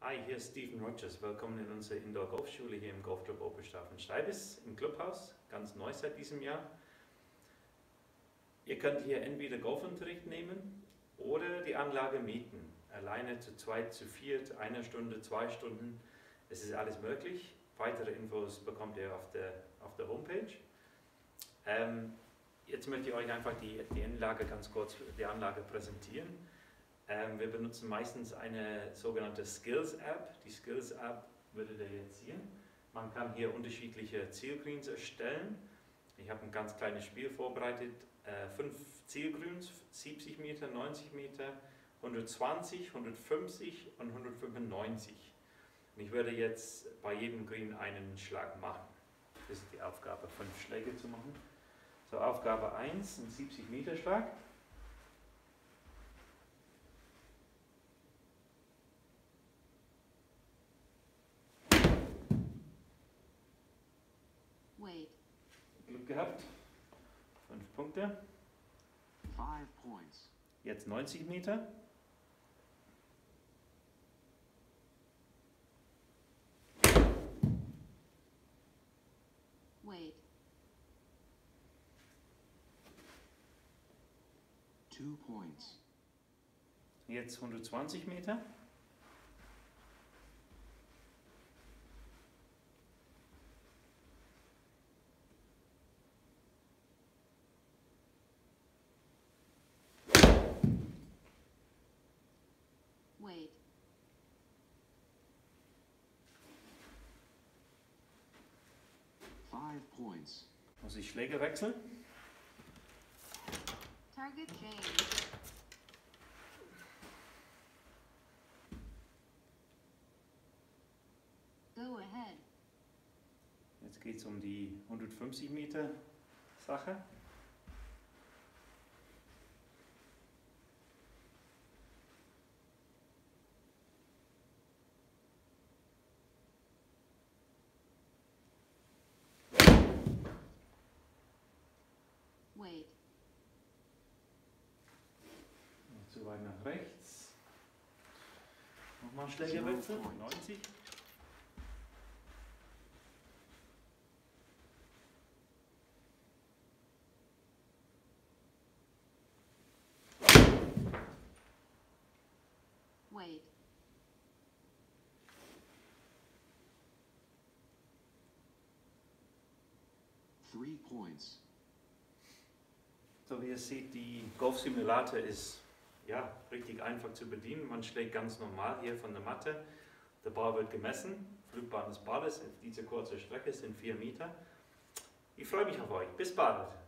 Hi, hier ist Stephen Rogers. Willkommen in unserer Indoor-Golfschule hier im Golfclub Oberstaufen-Steibis im Clubhaus, ganz neu seit diesem Jahr. Ihr könnt hier entweder Golfunterricht nehmen oder die Anlage mieten. Alleine, zu zweit, zu viert, 1 Stunde, 2 Stunden. Es ist alles möglich. Weitere Infos bekommt ihr auf der Homepage. Jetzt möchte ich euch einfach die Anlage ganz kurz präsentieren. Wir benutzen meistens eine sogenannte Skills-App. Die Skills-App würdet ihr jetzt sehen. Man kann hier unterschiedliche Zielgreens erstellen. Ich habe ein ganz kleines Spiel vorbereitet. 5 Zielgrüns, 70 Meter, 90 Meter, 120, 150 und 195. Und ich würde jetzt bei jedem Green einen Schlag machen. Das ist die Aufgabe, 5 Schläge zu machen. So, Aufgabe 1, ein 70 Meter Schlag. Wait. Glück gehabt. 5 Punkte. 5 points. Jetzt 90 Meter. Wait. 2 points. Jetzt 120 Meter. Wait. Points. Muss ich Schläge wechseln? Target changed. Go ahead. Jetzt geht es um die 150 Meter Sache. Wait. Zu weit nach rechts. Nochmal Schläge wechseln. 90. Wait. Points. So wie ihr seht, die Golfsimulator ist ja richtig einfach zu bedienen. Man schlägt ganz normal hier von der Matte. Der Ball wird gemessen. Flugbahn des Balles auf dieser kurzen Strecke sind 4 Meter. Ich freue mich auf euch. Bis bald.